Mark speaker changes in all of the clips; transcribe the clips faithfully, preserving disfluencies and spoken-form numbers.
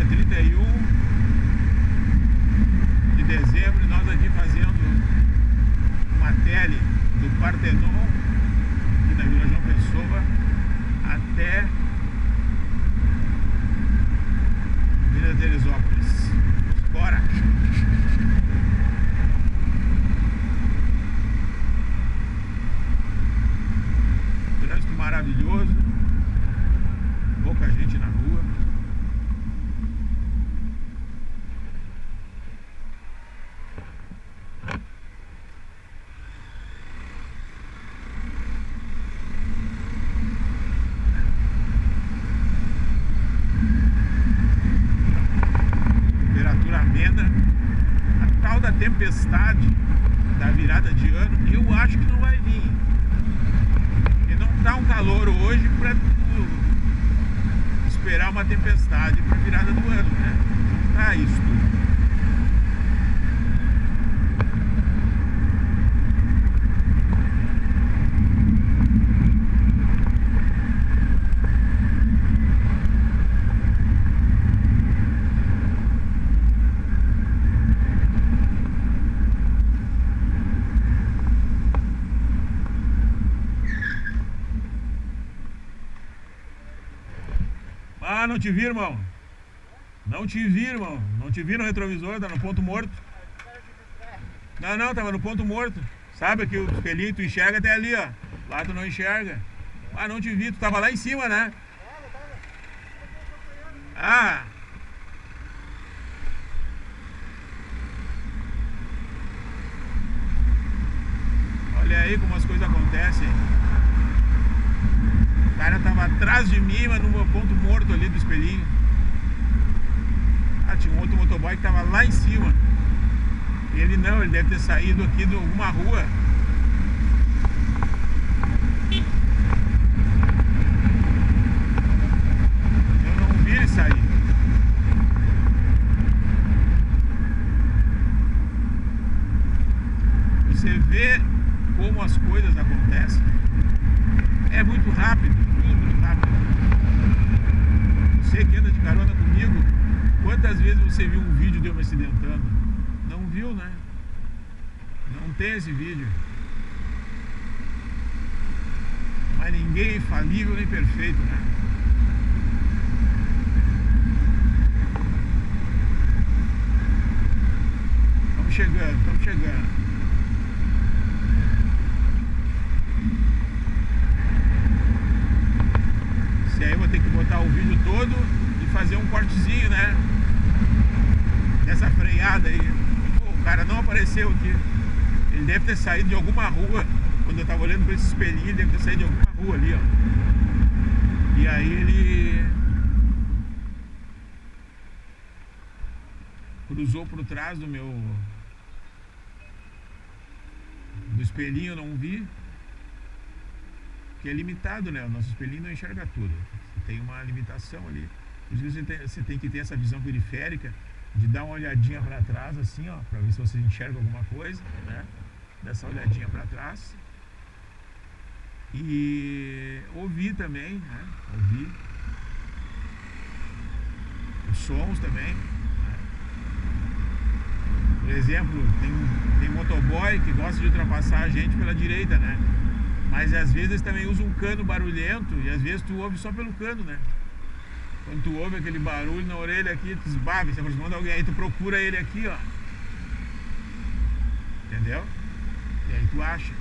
Speaker 1: dia trinta e um de dezembro, nós aqui fazendo uma tele do Partenon, aqui na Vila João Pessoa, até Vila Teresópolis. Bora! Trânsito maravilhoso, pouca gente na rua. A tal da tempestade da virada de ano, eu acho que não vai vir. Porque não tá um calor hoje para esperar uma tempestade para virada do ano, né? Não tá isso tudo. Ah, não te vi, irmão. Não te vi, irmão. Não te vi no retrovisor, tá no ponto morto. Não, não, tava no ponto morto. Sabe que o espelhinho tu enxerga até ali, ó. Lá tu não enxerga. Ah, não te vi, tu tava lá em cima, né? Ah. Olha aí como as coisas acontecem. O cara tava atrás de mim, mas no meu ponto morto ali do espelhinho. Ah, tinha um outro motoboy que tava lá em cima. E ele não, ele deve ter saído aqui de alguma rua. Eu não vi ele sair. Você vê como as coisas acontecem. É muito rápido, tudo muito rápido. Você que anda de carona comigo, quantas vezes você viu um vídeo de eu me acidentando? Não viu, né? Não tem esse vídeo. Mas ninguém é infalível nem perfeito, né? Estamos chegando, estamos chegando. E aí eu vou ter que botar o vídeo todo e fazer um cortezinho, né? Dessa freada aí. Pô, o cara não apareceu aqui. Ele deve ter saído de alguma rua. Quando eu tava olhando pra esse espelhinho, ele deve ter saído de alguma rua ali, ó. E aí ele cruzou por trás do meu do espelhinho, eu não vi. Que é limitado, né? O nosso espelhinho não enxerga tudo. Tem uma limitação ali. Por isso você tem, você tem que ter essa visão periférica de dar uma olhadinha para trás, assim, ó, para ver se você enxerga alguma coisa, né? Dá essa olhadinha para trás. E ouvir também, né? Ouvir os sons também, né? Por exemplo, tem, tem motoboy que gosta de ultrapassar a gente pela direita, né? Mas às vezes também usa um cano barulhento e às vezes tu ouve só pelo cano, né? Quando tu ouve aquele barulho na orelha aqui, tu esbava, se aproximando de alguém, aí tu procura ele aqui, ó. Entendeu? E aí tu acha.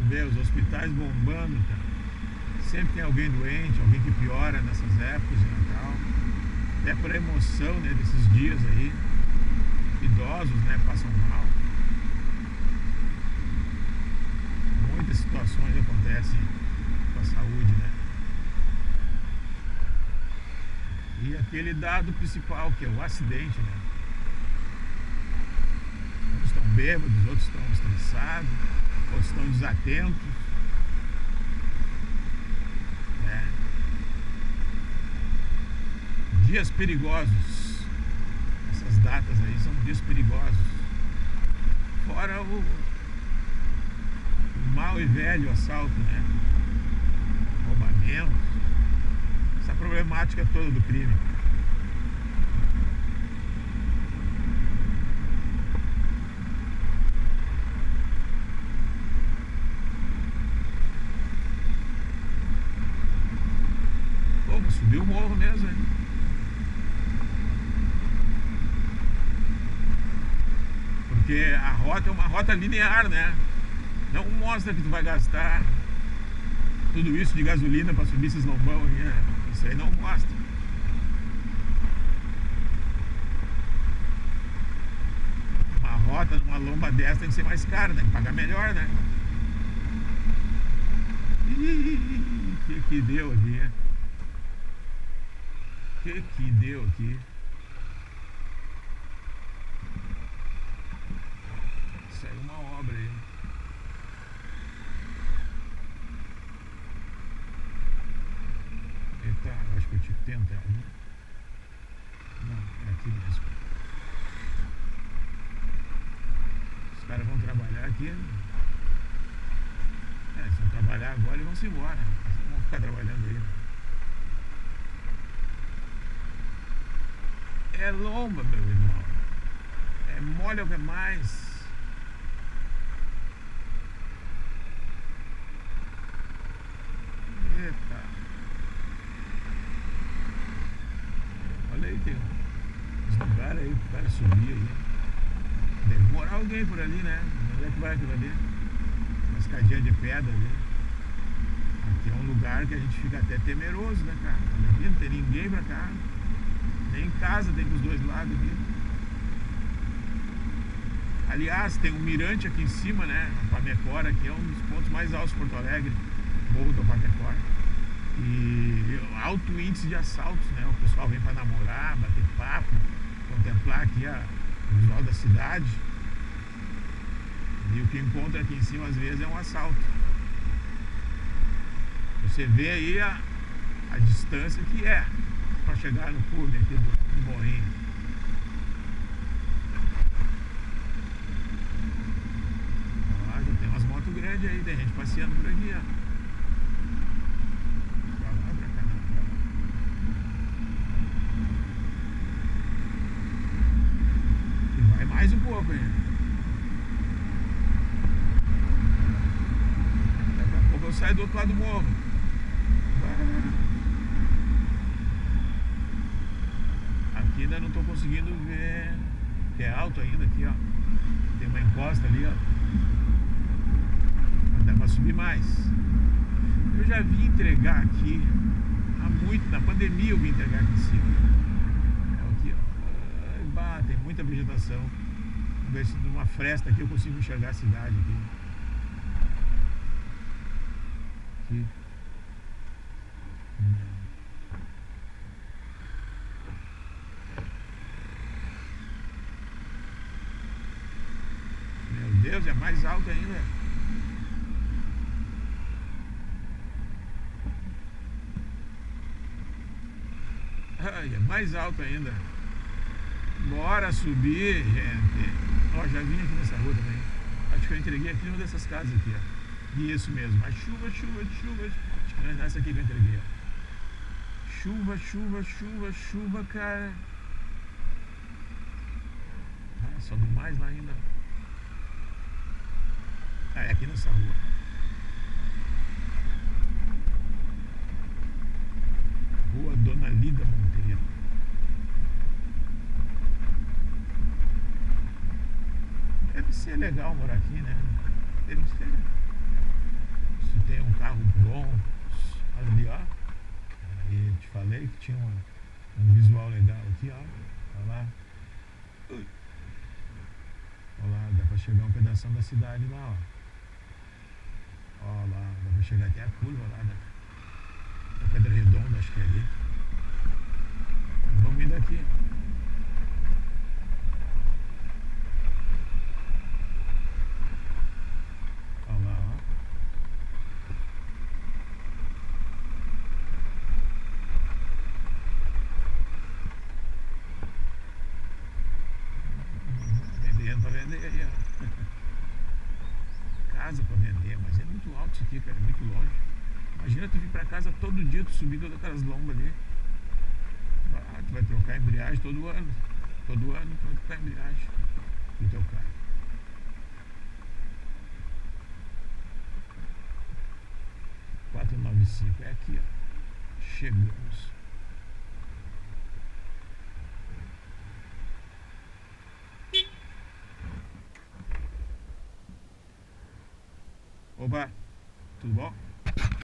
Speaker 1: vê os hospitais bombando, cara. Sempre tem alguém doente, alguém que piora nessas épocas de Natal. Até por emoção, né, desses dias aí. Idosos, né, passam mal. Muitas situações acontecem com a saúde, né? E aquele dado principal, que é o acidente, né? Uns estão bêbados, outros estão estressados, outros estão desatentos. Né? Dias perigosos. Essas datas aí são dias perigosos. Fora o, o mal e velho assalto, né? Roubamento. Essa problemática toda do crime. Pô, mas subiu o morro mesmo, hein? Porque a rota é uma rota linear, né? Não mostra que tu vai gastar tudo isso de gasolina para subir esses lombão aqui, né? Isso aí não mostra. Uma rota numa lomba dessa tem que ser mais cara, tem que pagar melhor, né? Ih, que que deu aqui? Que que deu aqui? Isso aí é uma obra aí. Eita, acho que eu tive que tentar, né? Não, é aqui mesmo. Os caras vão trabalhar aqui. É, eles vão trabalhar agora e vão se embora. Eles vão ficar trabalhando aí. É lomba, meu irmão. É mole o que mais. Eita. Olha aí, tem uns lugares aí pro cara subir aí. Deve morar alguém por ali, né? Onde é que vai aquilo ali? Uma escadinha de pedra ali. Aqui é um lugar que a gente fica até temeroso, né, cara? Aqui não tem ninguém pra cá. Nem casa tem pros dois lados aqui. Aliás, tem um mirante aqui em cima, né? O Pamecora, que é um dos pontos mais altos de Porto Alegre. Morro do Pamecora. E alto índice de assaltos, né? O pessoal vem para namorar, bater papo, contemplar aqui a, o visual da cidade. E o que encontra aqui em cima às vezes é um assalto. Você vê aí a, a distância que é para chegar no cume aqui do, do morrinho. Ó, já tem umas motos grandes aí, tem gente passeando por aqui, ó. Pra lá, pra cá, pra lá. E vai mais um pouco ainda. Daqui a pouco eu saio do outro lado do morro. Aqui ainda não estou conseguindo ver, que é alto ainda aqui, ó. Tem uma encosta ali, ó. Dá pra subir mais. Eu já vim entregar aqui há muito, na pandemia eu vim entregar aqui em cima. É aqui, ó. Bah, tem muita vegetação. Vamos ver se numa fresta aqui eu consigo enxergar a cidade aqui. Aqui. Meu Deus, é mais alto ainda. Ai, é mais alto ainda. Bora subir, gente. Ó, já vim aqui nessa rua também. Acho que eu entreguei aqui numa dessas casas aqui, ó. Isso mesmo, a chuva, chuva, chuva. Acho que não é essa aqui que eu entreguei, ó. Chuva, chuva, chuva, chuva, cara. Ah, sobe mais lá ainda. Ah, é aqui nessa rua. Rua Dona Lida Monteiro. Deve ser legal morar aqui, né? Deve ser. tem um carro bom ali, ó. E te falei que tinha uma, um visual legal aqui, ó. Olha lá. Ui. Olha lá, dá pra chegar um pedação da cidade lá, ó. Olha lá, dá pra chegar até a curva lá da, da Pedra Redonda, acho que é ali. Vamos ir daqui. Olha lá, ó. Vendendo pra vender aí, ó. Casa pra vender, mas é muito alto isso aqui, cara, é muito longe. Imagina tu vir pra casa todo dia, tu subir todas aquelas lombas ali. Ah, tu vai trocar a embreagem todo ano. Todo ano tu vai trocar a embreagem do teu carro. quatrocentos e noventa e cinco é aqui, ó. Chegamos. Oba, tudo bom?